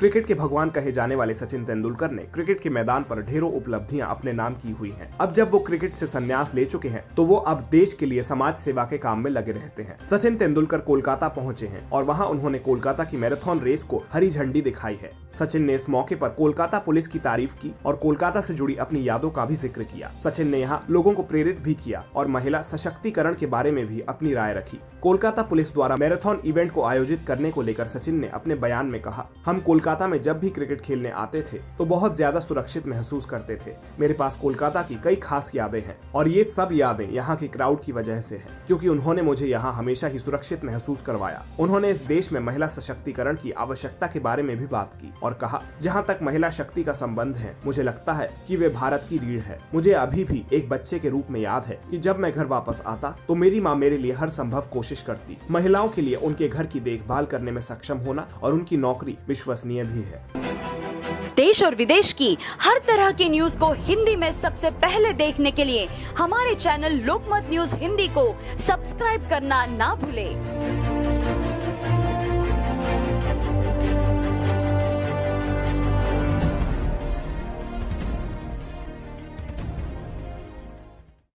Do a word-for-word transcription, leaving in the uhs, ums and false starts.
Cricket के भगवान कहे जाने वाले सचिन तेंदुलकर ने क्रिकेट के मैदान पर ढेरों उपलब्धियां अपने नाम की हुई हैं। अब जब वो क्रिकेट से संन्यास ले चुके हैं तो वो अब देश के लिए समाज सेवा के काम में लगे रहते हैं। सचिन तेंदुलकर कोलकाता पहुंचे हैं और वहां उन्होंने कोलकाता की मैराथन रेस को हरी झंडी दिखाई है। सचिन ने इस मौके पर कोलकाता पुलिस की तारीफ की और कोलकाता से जुड़ी अपनी यादों का भी जिक्र किया। सचिन ने यहाँ लोगों को प्रेरित भी किया और महिला सशक्तिकरण के बारे में भी अपनी राय रखी। कोलकाता पुलिस द्वारा मैराथन इवेंट को आयोजित करने को लेकर सचिन ने अपने बयान में कहा, हम कोलकाता में जब भी क्रिकेट खेलने आते थे तो बहुत ज्यादा सुरक्षित महसूस करते थे। मेरे पास कोलकाता की कई खास यादें हैं और ये सब यादें यहाँ की क्राउड की वजह से हैं, क्योंकि उन्होंने मुझे यहाँ हमेशा ही सुरक्षित महसूस करवाया। उन्होंने इस देश में महिला सशक्तिकरण की आवश्यकता के बारे में भी बात की और कहा, जहाँ तक महिला शक्ति का संबंध है, मुझे लगता है कि वे भारत की रीढ़ है। मुझे अभी भी एक बच्चे के रूप में याद है कि जब मैं घर वापस आता तो मेरी माँ मेरे लिए हर संभव कोशिश करती। महिलाओं के लिए उनके घर की देखभाल करने में सक्षम होना और उनकी नौकरी विश्वसनीय भी है। देश और विदेश की हर तरह की न्यूज को हिंदी में सबसे पहले देखने के लिए हमारे चैनल लोकमत न्यूज हिंदी को सब्सक्राइब करना ना भूलें।